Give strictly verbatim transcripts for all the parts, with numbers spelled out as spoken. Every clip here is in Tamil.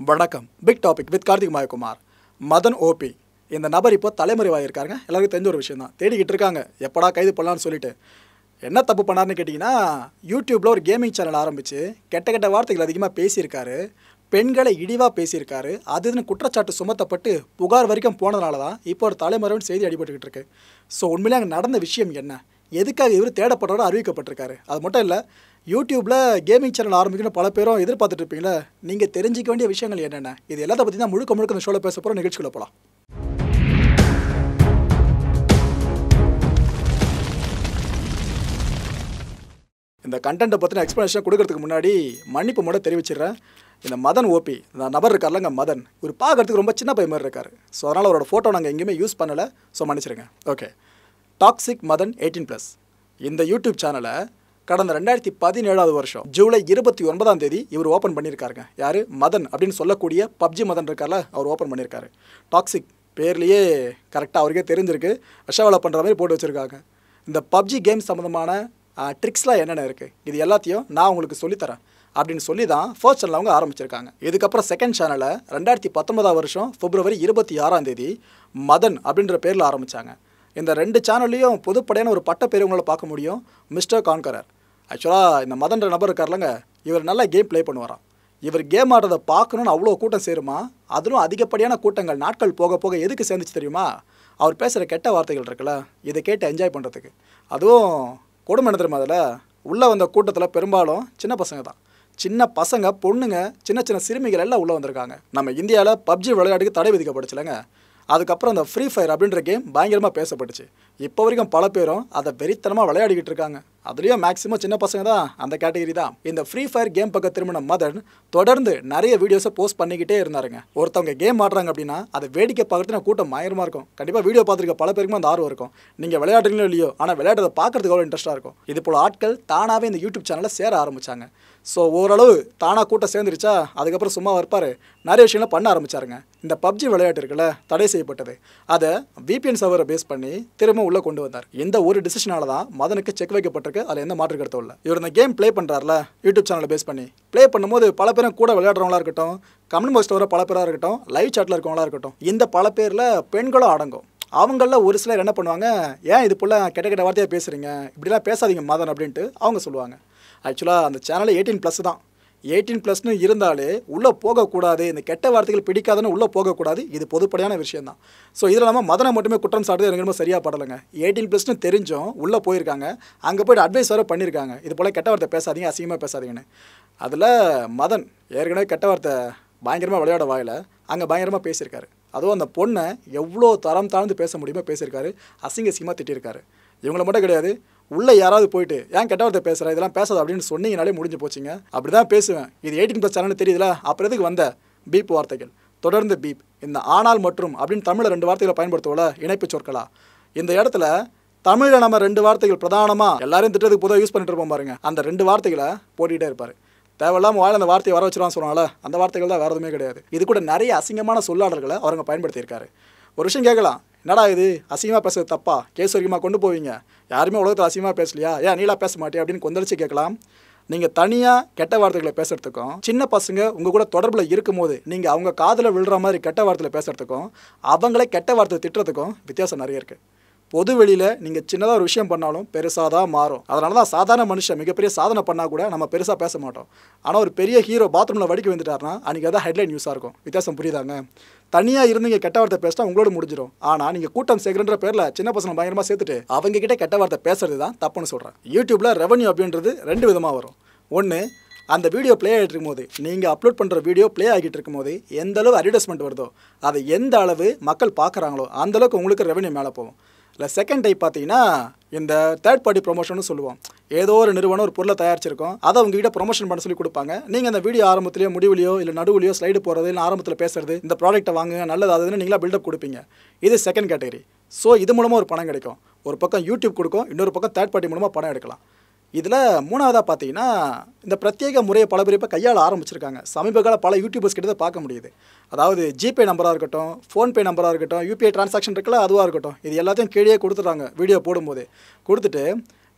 வணக்கம். Big topic with Karthick MaayaKumar. Madan OP இந்த நபர் இப்போ தலைமறைவாயிருக்காருங்க. எல்லாருக்கும் தெரிஞ்ச ஒரு விஷயம் தான். தேடிக்கிட்டு இருக்காங்க எப்படா கைது பண்ணலான்னு சொல்லிட்டு. என்ன தப்பு பண்ணாருன்னு கேட்டிங்கன்னா, யூடியூப்பில் ஒரு கேமிங் சேனல் ஆரம்பித்து கெட்ட கெட்ட வார்த்தைகள் அதிகமாக பேசியிருக்காரு. பெண்களை இழிவாக பேசியிருக்காரு. அதுன்னு குற்றச்சாட்டு சுமத்தப்பட்டு புகார் வரைக்கும் போனதுனால தான் இப்போ ஒரு தலைமறைவின் செய்தி அடிபட்டுக்கிட்டு இருக்கு. ஸோ உண்மையிலே அங்கே நடந்த விஷயம் என்ன, எதுக்காக இவர் தேடப்படுறவரை அறிவிக்கப்பட்டிருக்காரு, அது மட்டும் இல்லை யூடியூப்பில் கேமிங் சேனல் ஆரம்பிக்கணும் பல பேரும் எதிர்பார்த்துட்டு இருப்பீங்களே, நீங்கள் தெரிஞ்சிக்க வேண்டிய விஷயங்கள் என்னென்ன, இது எல்லாத்த பற்றி தான் முழுக்க முழுக்க இந்த ஷோவில் பேச போகிற நிகழ்ச்சிக்குள்ள போகலாம். இந்த கண்டென்ட்டை பற்றின எக்ஸ்ப்ளனேஷன் கொடுக்கறதுக்கு முன்னாடி மன்னிப்பு மட்டும் தெரிவிச்சிடுறேன். இந்த மதன் ஓபி இந்த நபர் இருக்கார்லங்க மதன், ஒரு பார்க்கறதுக்கு ரொம்ப சின்ன பையன் மாதிரி இருக்கார். ஸோ அதனால் அவரோட ஃபோட்டோ நாங்கள் எங்கேயுமே யூஸ் பண்ணலை. ஸோ மன்னிச்சிருங்க. Okay, toxic Madan eighteen plus இந்த யூடியூப் சேனலை கடந்த ரெண்டாயிரத்தி பதினேழாவது வருஷம் ஜூலை இருபத்தி ஒன்பதாம் தேதி இவர் ஓப்பன் பண்ணியிருக்காருங்க. யார்? மதன் அப்படின்னு சொல்லக்கூடிய பப்ஜி மதன் இருக்கார்ல, அவர் ஓப்பன் பண்ணியிருக்காரு. டாக்ஸிக் பேர்லேயே கரெக்டாக அவருக்கே தெரிஞ்சிருக்கு, விஷாவலை பண்ணுற மாதிரி போட்டு வச்சுருக்காங்க. இந்த பப்ஜி கேம் சம்மந்தமான ட்ரிக்ஸ்லாம் என்னென்ன இருக்குது, இது எல்லாத்தையும் நான் உங்களுக்கு சொல்லித்தரேன் அப்படின்னு சொல்லி தான் ஃபர்ஸ்ட் சேனல் அவங்க ஆரம்பிச்சிருக்காங்க. இதுக்கப்புறம் செகண்ட் சேனலை ரெண்டாயிரத்தி பத்தொன்பதாம் வருஷம் பிப்ரவரி இருபத்தி ஆறாம் தேதி மதன் அப்படின்ற பேரில் ஆரம்பித்தாங்க. இந்த ரெண்டு சேனல்லையும் பொதுப்படையான ஒரு பட்ட பேர் உங்களை பார்க்க முடியும், மிஸ்டர் கான்கரர். ஆக்சுவலாக இந்த மதன்ற நபர் இருக்கார்லங்க, இவர் நல்லா கேம் ப்ளே பண்ணுவாராம். இவர் கேம் ஆடுறதை பார்க்கணுன்னு அவ்வளோ கூட்டம் சேருமா, அதிலும் அதிகப்படியான கூட்டங்கள் நாட்கள் போக போக எதுக்கு சேர்ந்துச்சு தெரியுமா? அவர் பேசுகிற கெட்ட வார்த்தைகள் இருக்குல்ல, இதை கேட்டு என்ஜாய் பண்ணுறதுக்கு. அதுவும் கொடுமை என்ன தெரியுமா, அதில் உள்ளே வந்த கூட்டத்தில் பெரும்பாலும் சின்ன பசங்க தான். சின்ன பசங்க, பொண்ணுங்க, சின்ன சின்ன சிறுமிகள் எல்லாம் உள்ளே வந்திருக்காங்க. நம்ம இந்தியாவில் பப்ஜி விளையாட்டுக்கு தடை விதிக்கப்பட்டுச்சுலங்க. அதுக்கப்புறம் அந்த ஃப்ரீ ஃபயர் அப்படின்ற கேம் பயங்கரமாக பேசப்பட்டுச்சு. இப்போ வரைக்கும் பல பேரும் அதை வெறித்தனமாக விளையாடிக்கிட்டு இருக்காங்க. அதுலேயும் மேக்ஸிமம் சின்ன பசங்க தான், அந்த கேட்டகரி தான். இந்த ஃப்ரீ ஃபயர் கேம் பக்கம் திரும்பின மதன் தொடர்ந்து நிறைய வீடியோஸை போஸ்ட் பண்ணிக்கிட்டே இருந்தாருங்க. ஒருத்தவங்க கேம் ஆடுறாங்க அப்படின்னா அதை வேடிக்கை பார்க்குறதுனா கூட்டம் பயங்கரமாக இருக்கும். கண்டிப்பாக வீடியோ பார்த்துருக்க பல பேருக்குமே அந்த ஆர்வம் இருக்கும். நீங்கள் விளையாடுறீங்களோ இல்லையோ, ஆனால் விளையாடுறதை பார்க்குறதுக்கு அவ்வளோ இன்ட்ரெஸ்ட்டாக இருக்கும். இது போல் ஆட்கள் தானாகவே இந்த யூடியூப் சேனலில் சேர ஆரம்பித்தாங்க. ஸோ ஓரளவு தானாக கூட்டம் சேர்ந்துருச்சா, அதுக்கப்புறம் சும்மா இருப்பார், நிறைய விஷயங்களை பண்ண ஆரம்பித்தாருங்க. இந்த பப்ஜி விளையாட்டு இருக்குல்ல, தடை செய்யப்பட்டது, அதை விபிஎன் சர்வரை பேஸ் பண்ணி திரும்ப உள்ளே கொண்டு வந்தார். இந்த ஒரு டிசிஷனால தான் மதனுக்கு செக் வைக்கப்பட்டிருக்கு. அதில் எந்த மாற்று கருத்தும் இல்லை. இவர் இந்த கேம் ப்ளே பண்ணுறாருல யூடியூப் சேனலை பேஸ் பண்ணி, ப்ளே பண்ணும்போது பல பேரும் கூட விளையாடுறவங்களா இருக்கட்டும், கமெண்ட் பாக்ஸில் வர பல பேராக இருக்கட்டும், லைவ் சாட்டில் இருக்கவங்களா இருக்கட்டும், இந்த பல பேரில் பெண்களும் அடங்கும். அவங்களில் ஒரு சிலர் என்ன பண்ணுவாங்க, ஏன் இது போல் கெட்ட கெட்ட வார்த்தையாக பேசுகிறீங்க, இப்படிலாம் பேசாதீங்க மதன் அப்படின்ட்டு அவங்க சொல்லுவாங்க. ஆக்சுவலாக அந்த சேனல் எயிட்டீன் ப்ளஸ் தான். எயிட்டீன் ப்ளஸ்னு இருந்தாலே உள்ளே போகக்கூடாது, இந்த கெட்ட வார்த்தைகள் பிடிக்காதுன்னு உள்ளே போகக்கூடாது. இது பொதுப்படையான விஷயம் தான். ஸோ இதில் நம்ம மதனை மட்டுமே குற்றம் சாட்டுறது எனக்கு ரொம்ப சரியாக படலைங்க. எயிட்டீன் ப்ளஸ்னு தெரிஞ்சும் உள்ளே போயிருக்காங்க, அங்கே போய்ட்டு அட்வைஸ் வர பண்ணியிருக்காங்க, இது போல் கெட்ட வார்த்தை பேசாதீங்க, அசிங்கமாக பேசாதீங்கன்னு. அதில் மதன் ஏற்கனவே கெட்ட வார்த்தை பயங்கரமாக விளையாட வாயில் அங்கே பயங்கரமாக பேசியிருக்காரு. அதுவும் அந்த பொண்ணை எவ்வளோ தரம் தாழ்ந்து பேச முடியுமோ பேசியிருக்காரு, அசிங்க அசிங்கமாக திட்டியிருக்காரு. இவங்கள மட்டும் கிடையாது, உள்ளே யாராவது போயிட்டு ஏன் கெட்ட வார்த்தை பேசுகிற, இதெல்லாம் பேசாது அப்படின்னு சொன்னீங்கனாலே முடிஞ்சு போச்சுங்க. அப்படி தான் பேசுவேன். இது எயிட்டீன் ப்ளஸ் சேனல்னு தெரியுதுல, அப்புறம் எதுக்கு வந்த பீப் வார்த்தைகள், தொடர்ந்து பீப், இந்த ஆனால் மற்றும் அப்படின்னு தமிழில் ரெண்டு வார்த்தைகளை பயன்படுத்துவோம்ல, இணைப்பு சொற்களா. இந்த இடத்துல தமிழில் நம்ம ரெண்டு வார்த்தைகள் பிரதானமாக எல்லாரையும் திட்டத்துக்கு பொதுவாக யூஸ் பண்ணிட்டு இருப்போம் பாருங்க, அந்த ரெண்டு வார்த்தைகளை போட்டுக்கிட்டே இருப்பார். தேவையில்லாமல் வாயில் அந்த வார்த்தையை வர வச்சுருவான்னு சொன்னால, அந்த வார்த்தைகள் தான் வேறு எதுவுமே கிடையாது. இது கூட நிறைய அசிங்கமான சொல்லாடல்களை அவங்க பயன்படுத்தியிருக்காரு. ஒரு விஷயம் கேட்கலாம், என்னடா இது அசிங்கமாக பேசுறது தப்பா, கேஸ் வரைக்குமா கொண்டு போவீங்க, யாருமே உலகத்தில் அசிங்கமாக பேசலையா, ஏன் நீலா பேச மாட்டே அப்படின்னு கொந்தளிச்சு கேட்கலாம். நீங்கள் தனியாக கெட்ட வார்த்தைகளை பேசுகிறதுக்கும், சின்ன பசங்க உங்கள் கூட தொடர்பில் இருக்கும்போது நீங்கள் அவங்க காதில் விழுற மாதிரி கெட்ட வார்த்தையில் பேசுகிறதுக்கும், அவங்களே கெட்ட வார்த்தை திட்டுறதுக்கும் வித்தியாசம் நிறைய இருக்குது. பொது வெளியில் நீங்கள் சின்னதாக ஒரு விஷயம் பண்ணாலும் பெருசாக தான் மாறும். அதனால தான் சாதாரண மனுஷன் மிகப்பெரிய சாதனை பண்ணால் கூட நம்ம பெருசாக பேச மாட்டோம். ஆனால் ஒரு பெரிய ஹீரோ பாத்ரூமில் வடிக்க வந்துட்டார்னா அன்றைக்கி அதான் ஹெட்லைன் நியூஸாக இருக்கும். வித்தியாசம் புரியுதாங்க? தனியாக இருந்து நீங்கள் கெட்ட வார்த்தை பேசினா உங்களோட முடிஞ்சிடும். ஆனால் நீங்கள் கூட்டம் சேர்க்குறன்ற பேரில் சின்ன பசங்க பயங்கரமாக சேர்த்துட்டு அவங்க கிட்டே கெட்ட வார்த்தை பேசுறது தான் தப்புன்னு சொல்கிறேன். யூடியூப்பில் ரெவன்யூ அப்படின்றது ரெண்டு விதமாக வரும். ஒன்று, அந்த வீடியோ ப்ளே ஆகிட்டு இருக்கும்போது, நீங்கள் அப்லோட் பண்ணுற வீடியோ ப்ளே ஆகிட்டு இருக்கும்போது எந்த அளவு அட்வர்டைஸ்மெண்ட் வருதோ, அதை எந்த அளவு மக்கள் பார்க்குறாங்களோ அந்தளவுக்கு உங்களுக்கு ரெவன்யூ மேலே போகும். இல்லை செகண்ட் டைப் பார்த்தீங்கன்னா இந்த தேர்ட் பார்ட்டி ப்ரொமோஷன் சொல்லுவோம். ஏதோ ஒரு நிறுவனம் ஒரு பொருளை தயாரிச்சிருக்கோம், அதை அவங்ககிட்ட ப்ரொமோஷன் பண்ண சொல்லி கொடுப்பாங்க. நீங்கள் அந்த வீடியோ ஆரம்பத்திலேயோ முடிவுலையோ இல்லை நடுவுலையோ ஸ்லைடு போகிறது, இல்லை ஆரம்பத்தில் பேசுறது, இந்த ப்ராடக்ட்டை வாங்க நல்லது அதுன்னு நீங்களா பில்டப் கொடுப்பீங்க. இது செகண்ட் கேட்டகரி. ஸோ இது மூலமாக ஒரு பணம் கிடைக்கும். ஒரு பக்கம் யூடியூப் கொடுக்கும், இன்னொரு பக்கம் தேர்ட் பார்ட்டி மூலமாக பணம் எடுக்கலாம். இதில் மூணாவதாக பார்த்தீங்கன்னா இந்த பிரத்யேக முறையை பல பேர் இப்போ கையாள ஆரம்பிச்சிருக்காங்க. சமீப கால பல யூடியூபர்ஸ் கிட்ட பார்க்க முடியுது. அதாவது ஜிபே நம்பராக இருக்கட்டும், ஃபோன்பே நம்பராக இருக்கட்டும், யூபிஐ டிரான்சாக்ஷன் இருக்குல்ல அதுவாக இருக்கட்டும், இது எல்லாத்தையும் கீழே கொடுத்துட்றாங்க. வீடியோ போடும்போது கொடுத்துட்டு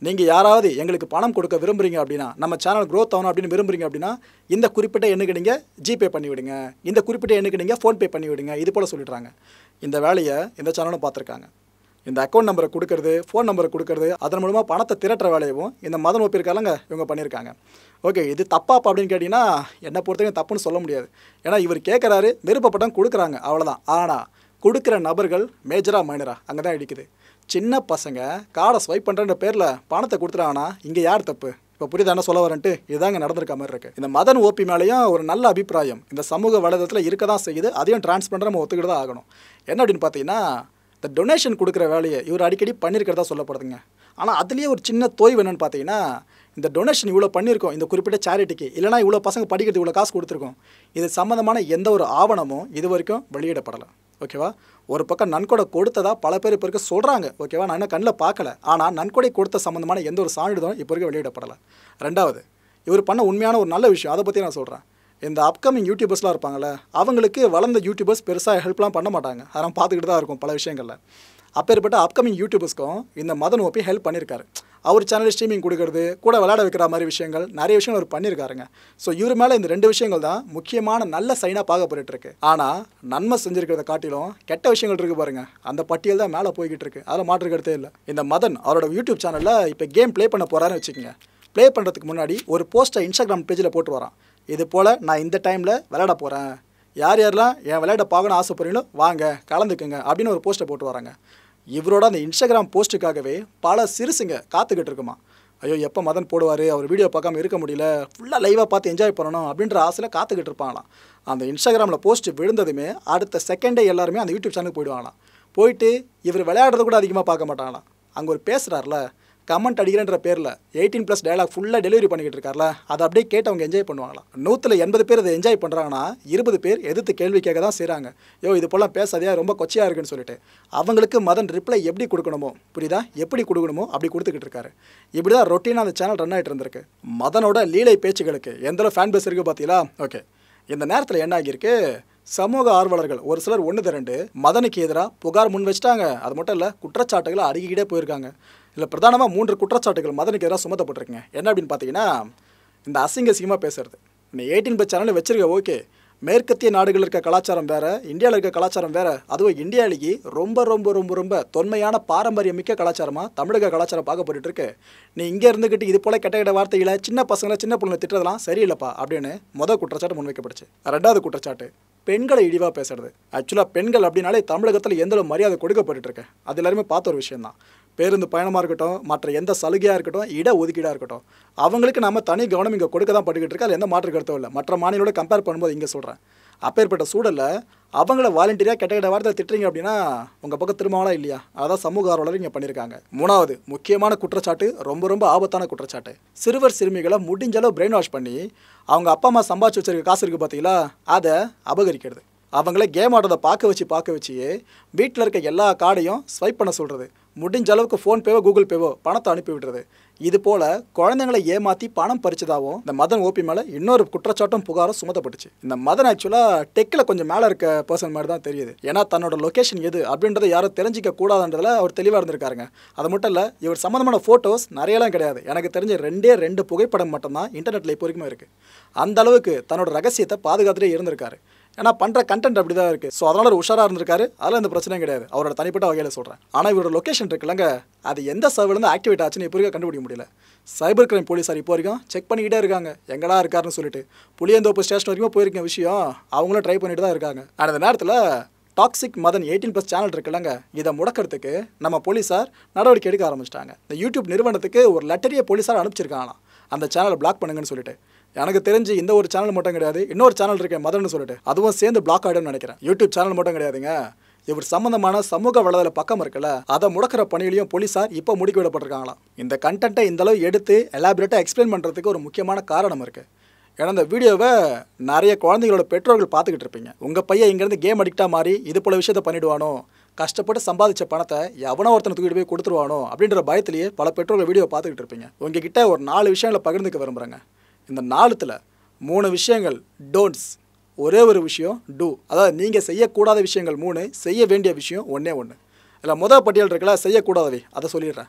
நீங்கள் யாராவது எங்களுக்கு பணம் கொடுக்க விரும்புகிறீங்க அப்படின்னா, நம்ம சேனல் க்ரோத் ஆகணும் அப்படின்னு விரும்புகிறீங்க அப்படின்னா, இந்த குறிப்பிட்ட எண்ணுக்கு நீங்கள் ஜிபே பண்ணிவிடுங்க, இந்த குறிப்பிட்ட எண்ணுக்கு நீங்கள் ஃபோன்பே பண்ணிவிடுங்க, இது போல் சொல்லிடுறாங்க. இந்த வேலையை இந்த சேனலும் பார்த்துருக்காங்க. இந்த அக்கௌண்ட் நம்பரை கொடுக்கறது, ஃபோன் நம்பரை கொடுக்கறது, அதன் மூலமாக பணத்தை திரட்டுற வேலையவும் இந்த மதன் ஓப்பி இருக்காங்க இவங்க பண்ணியிருக்காங்க. ஓகே, இது தப்பாப்பா அப்படின்னு கேட்டிங்கன்னா என்னை பொறுத்தவரைக்கும் தப்புன்னு சொல்ல முடியாது. ஏன்னா இவர் கேட்குறாரு, விருப்பப்பட்டவங்க கொடுக்குறாங்க, அவ்வளோதான். ஆனால் கொடுக்குற நபர்கள் மேஜராக மைனரா அங்கே தான் இடிக்குது. சின்ன பசங்க கார்டை ஸ்வைப் பண்ணுறன்ற பேரில் பணத்தை கொடுத்துட்டாங்கன்னா இங்கே யார் தப்பு? இப்போ புரியுதா என்ன சொல்ல வரேன்ட்டு? இதுதாங்க நடந்திருக்க மாதிரி இருக்குது. இந்த மதன் ஓப்பி மேலேயும் ஒரு நல்ல அபிப்பிராயம் இந்த சமூக வலைதளத்தில் இருக்க தான் செய்யுது. அதையும் டிரான்ஸ்பரண்டாக நம்ம ஒத்துக்கிட்டு தான் ஆகணும். என்ன அப்படின்னு பார்த்தீங்கன்னா, இந்த டொனேஷன் கொடுக்குற வேலையை இவர் அடிக்கடி பண்ணியிருக்கிறதா சொல்லப்படுதுங்க. ஆனால் அதுலேயே ஒரு சின்ன தோய்வு என்னென்னு பார்த்தீங்கன்னா, இந்த டொனேஷன் இவ்வளோ பண்ணியிருக்கோம் இந்த குறிப்பிட்ட சேரிட்டிக்கு, இல்லைனா இவ்வளோ பசங்க படிக்கிறது இவ்வளோ காசு கொடுத்துருக்கோம், இது சம்மந்தமான எந்த ஒரு ஆவணமும் இது வரைக்கும் வெளியிடப்படலை. ஓகேவா? ஒரு பக்கம் நன்கொடை கொடுத்ததா பல பேர் இப்போ இருக்க சொல்கிறாங்க. ஓகேவா? நான் இன்னும் கண்ணில் பார்க்கல. ஆனால் நன்கொடை கொடுத்த சம்மந்தமான எந்த ஒரு சான்றிதழும் இப்போ வரைக்கும் வெளியிடப்படலை. ரெண்டாவது, இவர் பண்ண உண்மையான ஒரு நல்ல விஷயம், அதை பற்றி நான் சொல்கிறேன். இந்த அப்கமிங் யூடியூபர்ஸ்லாம் இருப்பாங்கள்ல, அவங்களுக்கு வளர்ந்த யூடியூபர்ஸ் பெருசாக ஹெல்ப்லாம் பண்ண மாட்டாங்க. அதெல்லாம் பார்த்துக்கிட்டு தான் இருக்கும் பல விஷயங்களில். அப்பேற்பட்ட அப்கமிங் யூடியூபர்ஸ்க்கும் இந்த மதன் ஓப்பி ஹெல்ப் பண்ணியிருக்காரு. அவர் சேனலில் ஸ்ட்ரீமிங் கொடுக்கறது, கூட விளையாட வைக்கிற மாதிரி விஷயங்கள், நிறைய விஷயங்கள் அவர் பண்ணியிருக்காருங்க. ஸோ இவர் மேலே இந்த ரெண்டு விஷயங்கள் தான் முக்கியமான நல்ல சைனாக பார்க்கப்பட்டு இருக்கு. ஆனால் நன்மை செஞ்சுருக்கிறத காட்டிலும் கெட்ட விஷயங்கள் இருக்குது பாருங்கள், அந்த பட்டியல் தான் மேலே போய்கிட்டு இருக்கு. அதில் மாற்றுக்கிறதே இல்லை. இந்த மதன் அவரோட யூடியூப் சேனலில் இப்போ கேம் ப்ளே பண்ண போகிறாருன்னு வச்சுக்கோங்க. ப்ளே பண்ணுறதுக்கு முன்னாடி ஒரு போஸ்ட்டை இன்ஸ்டாகிராம் பேஜில் போட்டு வரான். இது போல் நான் இந்த டைமில் விளையாட போகிறேன், யார் யாரெல்லாம் என் விளையாட பார்க்கணும்னு ஆசைப்படுறீங்களோ வாங்க கலந்துக்குங்க அப்படின்னு ஒரு போஸ்ட்டை போட்டு வராங்க. இவரோட அந்த இன்ஸ்டாகிராம் போஸ்ட்டுக்காகவே பல சிறுசுங்க காத்துக்கிட்டு இருக்குமா. ஐயோ எப்போ மதன் போடுவார், அவர் வீடியோ பார்க்காம இருக்க முடியல, ஃபுல்லாக லைவாக பார்த்து என்ஜாய் பண்ணணும் அப்படின்ற ஆசையில் காத்துக்கிட்டு இருப்பாங்களாம். அந்த இன்ஸ்டாகிராமில் போஸ்ட் விழுந்ததுமே அடுத்த செகண்டே எல்லாருமே அந்த யூடியூப் சேனலுக்கு போயிடுவாங்களாம். போயிட்டு இவர் விளையாடுறது கூட அதிகமாக பார்க்க மாட்டாங்களாம். அங்கே ஒரு பேசுகிறார்ல, கமெண்ட் அடிக்கிறன்ற பேரில் எயிட்டீன் ப்ளஸ் டயலாக் ஃபுல்லாக டெலிவரி பண்ணிக்கிட்டு இருக்கார்ல, அதை அப்படியே கேட்டு அவங்க என்ஜாய் பண்ணுவாங்களாம். நூற்றில் எண்பது பேர் அதை என்ஜாய் பண்ணுறாங்கன்னா இருபது பேர் எதிர்த்து கேள்வி கேட்க தான் செய்கிறாங்க. யோ இது போலாம் பேசாதையா, ரொம்ப கொச்சையாக இருக்குன்னு சொல்லிட்டு அவங்களுக்கு மதன் ரிப்ளை எப்படி கொடுக்கணுமோ, புரியுதா, எப்படி கொடுக்கணுமோ அப்படி கொடுத்துக்கிட்டு இருக்காரு. இப்படி தான் ரொட்டீனாக அந்த சேனல் ரன் ஆகிட்டு இருந்திருக்கு. மதனோட லீலை பேச்சுகளுக்கு எந்தளவு ஃபேன் பேஸ் இருக்குது பார்த்தீங்களா? ஓகே, இந்த நேரத்தில் என்ன ஆகியிருக்கு, சமூக ஆர்வலர்கள் ஒரு சிலர் ஒன்று திரண்டு மதனுக்கு எதிராக புகார் முன் வச்சுட்டாங்க. அது மட்டும் இல்லை, குற்றச்சாட்டுகளை அடுக்கிக்கிட்டே போயிருக்காங்க. இல்லை பிரதானமாக மூன்று குற்றச்சாட்டுகள் மதனுக்கு எதிராக சுமத்தப்பட்டிருக்குங்க. என்ன அப்படின்னு பார்த்தீங்கன்னா, இந்த அசிங்க அசிங்கமாக பேசுறது. நீ எயிட்டீன் பஸ் சேனலில் வச்சிருக்க, ஓகே, மேற்கத்திய நாடுகளில் இருக்க கலாச்சாரம் வேறு, இந்தியாவில் இருக்க கலாச்சாரம் வேறு. அதுவும் இந்தியாவிலேயே ரொம்ப ரொம்ப ரொம்ப ரொம்ப தொன்மையான பாரம்பரிய மிக்க கலாச்சாரமாக தமிழக கலாச்சாரம் பார்க்கப்பட்டு இருக்கு. நீ இங்கே இருந்துக்கிட்டு இது போல் கெட்ட கெட்ட வார்த்தைகளை சின்ன பசங்களை சின்ன பிள்ளைங்களை திட்டுறதுலாம் சரியில்லைப்பா அப்படின்னு முதல் குற்றச்சாட்டு முன்வைக்கப்பட்டுச்சு. ரெண்டாவது குற்றச்சாட்டு, பெண்களை இழிவாக பேசுறது. ஆக்சுவலாக பெண்கள் அப்படின்னாலே தமிழகத்தில் எந்தளவு மரியாதை கொடுக்கப்பட்டு இருக்கு அது எல்லாருமே பார்த்த ஒரு விஷயந்தான். பேருந்து பயணமாக இருக்கட்டும், மற்ற எந்த சலுகையாக இருக்கட்டும், இட ஒதுக்கீடாக இருக்கட்டும், அவங்களுக்கு நம்ம தனி கவனம் இங்கே கொடுக்க தான் பட்டுக்கிட்டு இருக்கு. அது எந்த மாற்று கருத்தும் இல்லை. மற்ற மாநிலோட கம்பேர் பண்ணும்போது இங்கே சொல்கிறேன், அப்பேற்பட்ட சூழலில் அவங்கள வாலண்டியராக கெட்ட கெட்ட வார்த்தை திட்டுறீங்க அப்படின்னா உங்கள் பக்கம் திரும்பலாம் இல்லையா? அதான் சமூக ஆர்வலர் இங்கே பண்ணியிருக்காங்க. மூணாவது முக்கியமான குற்றச்சாட்டு, ரொம்ப ரொம்ப ஆபத்தான குற்றச்சாட்டு, சிறுவர் சிறுமிகளை முடிஞ்ச அளவு பிரெயின் வாஷ் பண்ணி அவங்க அப்பா அம்மா சம்பாதிச்சு வச்சிருக்க காசு இருக்குது பார்த்தீங்களா, அதை அபகரிக்கிறது. அவங்கள கேம் ஆடுறதை பார்க்க வச்சு பார்க்க வச்சு வீட்டில் இருக்க எல்லா கார்டையும் ஸ்வைப் பண்ண சொல்கிறது. முடிஞ்ச அளவுக்கு ஃபோன்பேவோ கூகுள் பேவோ பணத்தை அனுப்பி விடுறது. இது போல் குழந்தைங்களை ஏமாற்றி பணம் பறிச்சதாகவும் இந்த மதன் ஓப்பி மேலே இன்னொரு குற்றச்சாட்டும் புகாரும் சுமத்தப்பட்டுச்சு. இந்த மதன் ஆக்சுவலாக டெக்கில் கொஞ்சம் மேலே இருக்க பர்சன் மாதிரி தான் தெரியுது. ஏன்னா தன்னோட லொக்கேஷன் எது அப்படின்றத யாரும் தெரிஞ்சிக்க கூடாதுன்றதில் அவர் தெளிவாக இருந்திருக்காருங்க. அது மட்டும் இல்லை, இவர் சம்மந்தமான ஃபோட்டோஸ் நிறையலாம் கிடையாது. எனக்கு தெரிஞ்ச ரெண்டே ரெண்டு புகைப்படம் மட்டும்தான் இன்டர்நெட்டில் இப்போ வரைக்குமே இருக்குது. அந்த அளவுக்கு தன்னோட ரகசியத்தை பாதுகாத்துட்டே இருந்திருக்காரு. ஏன்னா பண்ணுற கண்டென்ட் அப்படி தான் இருக்குது. ஸோ அதனால் ஒரு உஷாராக இருந்திருக்காரு. அதில் எந்த பிரச்சனையும் கிடையாது, அவரோட தனிப்பட்ட வகையில் சொல்கிறேன். ஆனால் இவரோட லொக்கேஷன் இருக்குல்லங்க, அது எந்த சர்வர்லேருந்து ஆக்டிவேட் ஆச்சுன்னு இப்போ வரைக்கும் கண்டுபிடிக்க முடியல. சைபர் கிரைம் போலீஸார் இப்போ வரைக்கும் செக் பண்ணிக்கிட்டே இருக்காங்க எங்கடா இருக்காருன்னு சொல்லிட்டு. புளியந்தோப்பு ஸ்டேஷன் வரைக்கும் போயிருக்க விஷயம் அவங்களும் ட்ரை பண்ணிட்டு தான் இருக்காங்க. அந்த நேரத்தில் toxic Madan eighteen plus channel இருக்குல்லங்க, இதை முடக்கிறதுக்கு நம்ம போலீஸார் நடவடிக்கை எடுக்க ஆரம்பிச்சிட்டாங்க. இந்த யூடியூப் நிறுவனத்துக்கு ஒரு லெட்டரியை போலீஸார் அனுப்பிச்சிருக்காங்களாம், அந்த சேனலை பிளாக் பண்ணுங்கன்னு சொல்லிட்டு. எனக்கு தெரிஞ்சு இந்த ஒரு சேனல் மட்டும் கிடையாது, இன்னொரு சேனல் இருக்கேன் மதன்னு சொல்லிட்டு, அதுவும் சேர்ந்து பிளாக் ஆகிடும்னு நினைக்கிறேன். யூடியூப் சேனல் மட்டும் கிடையாதுங்க, இவர் சம்பந்தமான சமூக வலைதள பக்கம் இருக்குல்ல, அதை முடக்கிற பணியிலையும் போலீஸார் இப்போ முடுக்கி விடப்பட்டிருக்காங்களாம். இந்த கண்டென்ட்டை இந்த அளவு எடுத்து எலாபரேட்டாக எக்ஸ்பிளைன் பண்ணுறதுக்கு ஒரு முக்கியமான காரணம் இருக்குது. ஏன்னா இந்த வீடியோவை நிறைய குழந்தைங்களோட பெற்றோர்கள் பார்த்துக்கிட்டு இருப்பீங்க. உங்கள் பையன் இங்கேருந்து கேம் அடிக்டாக மாறி இது போல விஷயத்தை பண்ணிவிடுவானோ, கஷ்டப்பட்டு சம்பாதிச்ச பணத்தை எவனோ ஒருத்தனை தூக்கிட்டு போய் கொடுத்துருவானோ அப்படின்ற பயத்திலேயே பல பெற்றோர்கள் வீடியோ பார்த்துக்கிட்டு இருப்பீங்க. உங்ககிட்ட ஒரு நாலு விஷயங்களை பகிர்ந்துக்க விரும்புகிறேங்க. இந்த நாலுத்தில் மூணு விஷயங்கள் டோன்ட்ஸ், ஒரே ஒரு விஷயம் டூ. அதாவது நீங்கள் செய்யக்கூடாத விஷயங்கள் மூணு, செய்ய வேண்டிய விஷயம் ஒன்றே ஒன்று. இல்லை முதல் பட்டியல் இருக்கல செய்யக்கூடாதவை, அதை சொல்லிடுறேன்.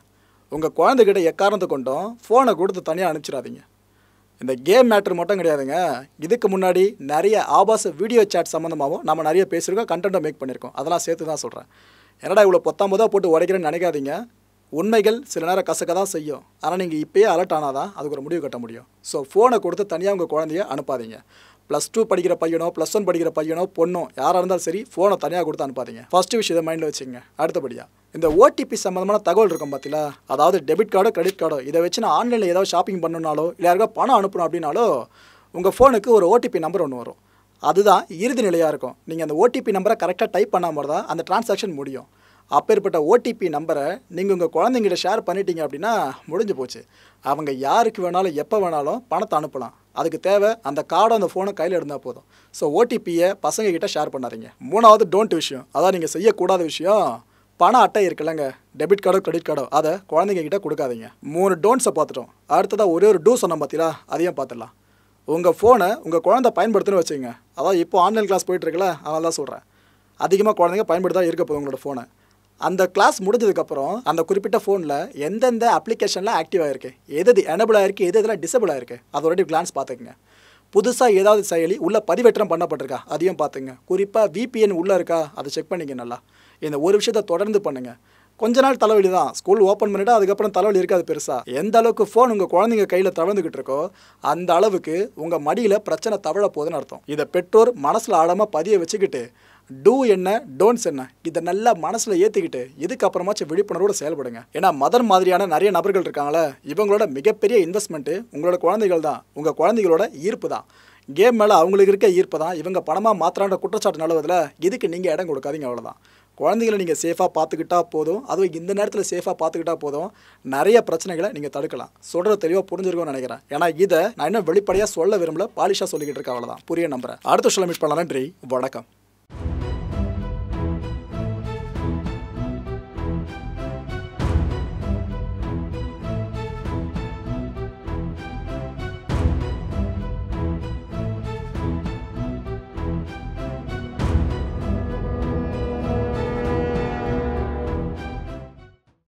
உங்கள் குழந்தைகிட்ட எக்காரணத்தை கொண்டும் ஃபோனை கொடுத்து தனியாக அனுப்பிச்சிடாதீங்க. இந்த கேம் மேட்ரு மட்டும் கிடையாதுங்க. இதுக்கு முன்னாடி நிறைய ஆபாச வீடியோ சேட் சம்மந்தமாகவும் நம்ம நிறைய பேசியிருக்கோம், கண்டென்ட்டை மேக் பண்ணியிருக்கோம். அதெல்லாம் சேர்த்து தான் சொல்கிறேன். என்னடா இவ்வளோ பத்தாம்பதாக போட்டு உடைக்கிறேன்னு நினைக்காதீங்க. உண்மைகள் சில நேரம் கசக்க தான் செய்யும். ஆனால் நீங்கள் இப்போயே அலர்ட் ஆனால் தான் அதுக்கு ஒரு முடிவு கட்ட முடியும். ஸோ ஃபோனை கொடுத்து தனியாக உங்கள் குழந்தைய அனுப்பாதீங்க. ப்ளஸ் டூ படிக்கிற பையனோ ப்ளஸ் ஒன் படிக்கிற பையனோ பொண்ணோ யாராக இருந்தாலும் சரி ஃபோனை தனியாக கொடுத்து அனுப்பாதீங்க. ஃபஸ்ட்டு விஷயத்தை மைண்டில் வச்சுங்க. அடுத்தபடியாக இந்த ஓடிபி சம்மந்தமான தகவல் இருக்கும் பார்த்தீங்களா, அதாவது டெபிட் கார்டோ கிரெடிட் கார்டோ இதை வச்சு நான் ஆன்லைனில் ஏதாவது ஷாப்பிங் பண்ணணுனாலோ இல்லை யாருக்கா பணம் அனுப்பணும் அப்படின்னாலோ உங்கள் ஃபோனுக்கு ஒரு ஓடிபி நம்பர் ஒன்று வரும். அதுதான் இறுதி நிலையாக இருக்கும். நீங்கள் அந்த ஓடிபி நம்பரை கரெக்டாக டைப் பண்ணாமல் தான் அந்த டிரான்சாக்ஷன் முடியும். அப்பேற்பட்ட ஓடிபி நம்பரை நீங்கள் உங்கள் குழந்தைங்கிட்ட ஷேர் பண்ணிட்டீங்க அப்படின்னா முடிஞ்சு போச்சு. அவங்க யாருக்கு வேணாலும் எப்போ வேணாலும் பணத்தை அனுப்பலாம். அதுக்கு தேவை அந்த கார்டோ அந்த ஃபோனை கையில் இருந்தால் போதும். ஸோ ஓடிபியை பசங்கக்கிட்ட ஷேர் பண்ணாதீங்க. மூணாவது டோன்ட் விஷயம், அதான் நீங்கள் செய்யக்கூடாத விஷயம், பண அட்டை இருக்குல்லங்க, டெபிட் கார்டோ கிரெடிட் கார்டோ அதை குழந்தைங்க கிட்ட கொடுக்காதீங்க. மூணு டோன்ட்ஸை பார்த்துட்டோம். அடுத்ததாக ஒரே ஒரு டூ சொன்னோம் பார்த்தீங்களா, அதையும் பார்த்துடலாம். உங்கள் ஃபோனை உங்கள் குழந்தை பயன்படுத்துன்னு வச்சுங்க. அதாவது இப்போ ஆன்லைன் கிளாஸ் போயிட்டுருக்கல, அதனால தான் சொல்கிறேன். அதிகமாக குழந்தைங்க பயன்படுத்தா இருக்க போதும் உங்களோட ஃபோனை. அந்த கிளாஸ் முடிஞ்சதுக்கப்புறம் அந்த குறிப்பிட்ட ஃபோனில் எந்தெந்த அப்ளிகேஷன்லாம் ஆக்டிவ் ஆகிருக்கு, எது எனபிள் ஆகிருக்கு, எது எதெல்லாம் டிசபிள் ஆகிருக்கு, அதோட கிளான்ஸ் பார்த்துக்குங்க. புதுசாக ஏதாவது செயலி உள்ளே பதிவேற்றம் பண்ணப்பட்டிருக்கா அதையும் பார்த்துங்க. குறிப்பாக விபிஎன் உள்ளே இருக்கா அதை செக் பண்ணிங்க. நல்லா இந்த ஒரு விஷயத்தை தொடர்ந்து பண்ணுங்கள். கொஞ்ச நாள் தலைவலி தான், ஸ்கூல் ஓப்பன் பண்ணிவிட்டு அதுக்கப்புறம் தலைவலி இருக்காது பெருசாக. எந்த அளவுக்கு ஃபோன் உங்கள் குழந்தைங்க கையில் தவழ்ந்துக்கிட்டு இருக்கோ அந்த அளவுக்கு உங்கள் மடியில் பிரச்சனை தவழ போகுதுன்னு அர்த்தம். இதை பெற்றோர் மனசில் ஆழமாக பதிய வச்சுக்கிட்டு டூ என்ன டோன்ட்ஸ் என்ன இதை நல்லா மனசில் ஏற்றிக்கிட்டு இதுக்கப்புறமாச்சும் விழிப்புணர்வோடு செயல்படுங்க. ஏன்னா மதன் மாதிரியான நிறைய நபர்கள் இருக்காங்களே, இவங்களோட மிகப்பெரிய இன்வெஸ்ட்மெண்ட்டு உங்களோட குழந்தைகள் தான், உங்கள் குழந்தைகளோட ஈர்ப்பு தான். கேம் மேலே அவங்களுக்கு இருக்க ஈர்ப்பு தான் இவங்க பணமாக மாத்திரான்ற குற்றச்சாட்டு நிலவதில் இதுக்கு நீங்கள் இடம் கொடுக்காதீங்க. அவ்வளோதான். குழந்தைகளை நீங்கள் சேஃபாக பார்த்துக்கிட்டா போதும், அதுவும் இந்த நேரத்தில் சேஃபாக பார்த்துக்கிட்டா போதும், நிறைய பிரச்சனைகளை நீங்கள் தடுக்கலாம். சொல்கிற தெளிவாக புரிஞ்சிருக்கும்னு நினைக்கிறேன். ஏன்னா இதை நான் இன்னும் வெளிப்படையாக சொல்ல விரும்பல, பாலிஷாக சொல்லிக்கிட்டு இருக்கேன். அவ்வளோதான், புரிய நம்புறேன். அடுத்த சொல்ல மீட் பண்ணலாம். நன்றி, வணக்கம்.